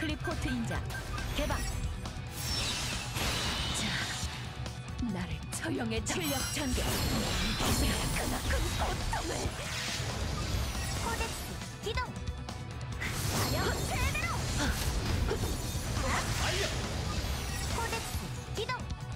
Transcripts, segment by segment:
클리포트 인장 개방. 자, 나를 처형해. 출력 전개. 기술의 크나큰 고통을. 코덱스 기동. 사령 제대로. 코덱스 기동.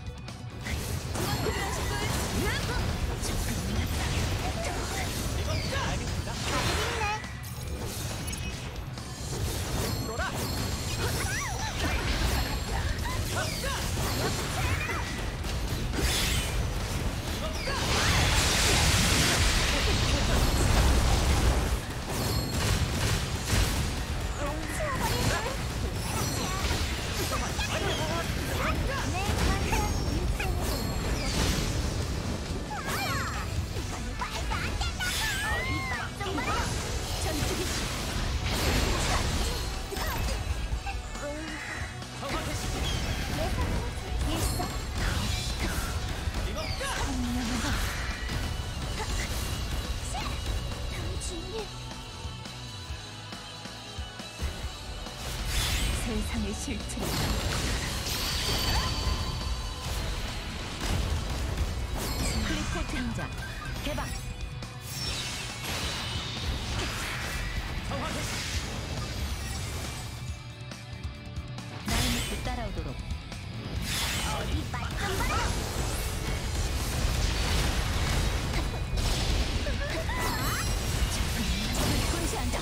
세상의 실체를 클리포트 인장 개방. 나의 밑에 따라오도록. 적을吞噬한다.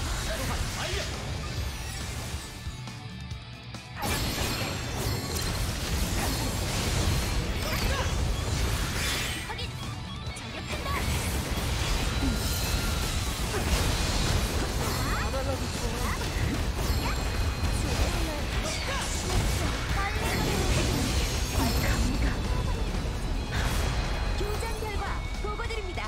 교전 결과 보고드립니다.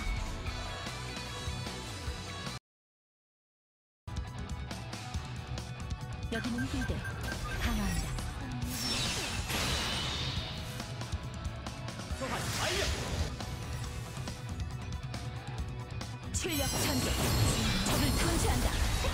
여기는 필드. 강화한다. 출력 전개. 적을吞噬한다.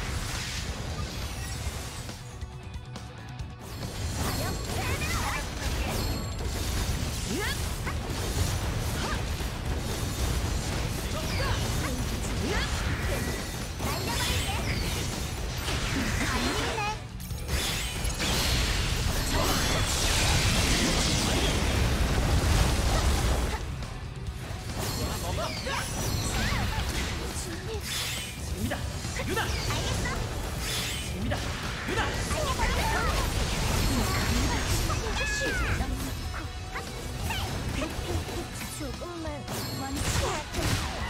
재미다. 유다. 재미다. 유다. 조금만 원치 않게.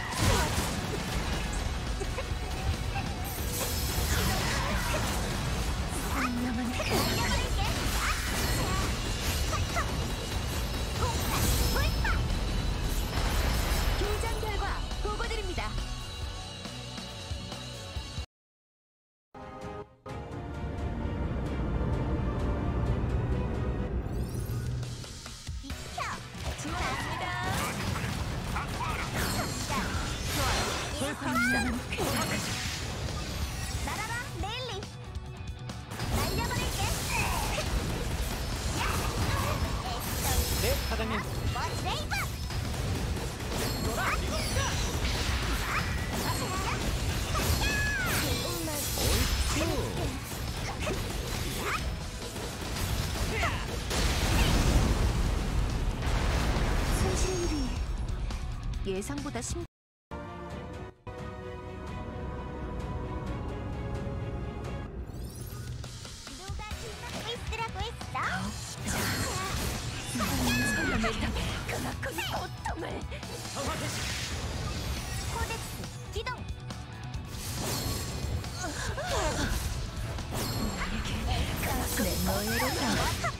교전 결과 보고드립니다. 날아라 멜리. 날려버릴게. 네, 사장님. 레이브. 손실률이 예상보다 누가 지금 있으라고 했어? 설명을 당해. 그나큰 고통을. 코덱스 기동. 내 노예로 삼아.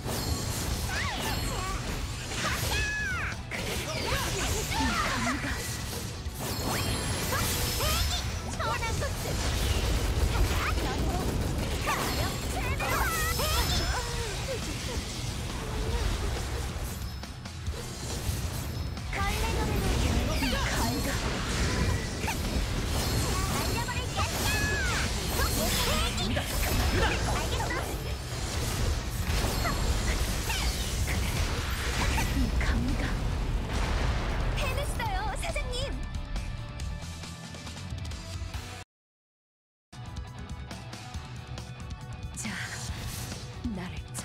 천한 것들. 가령 제대로. 날려버릴게. 알겠어.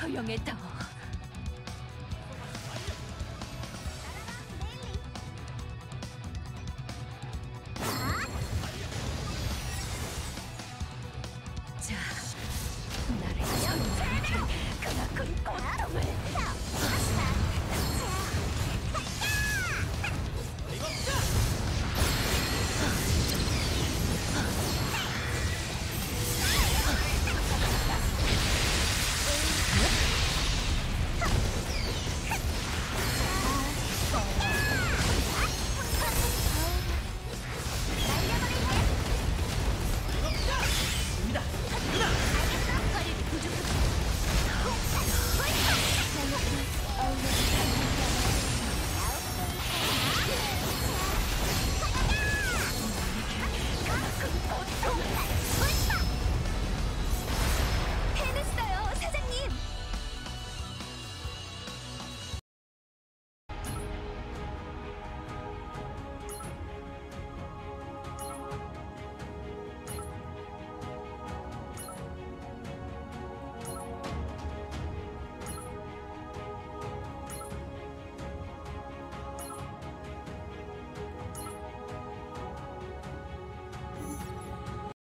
허영의 더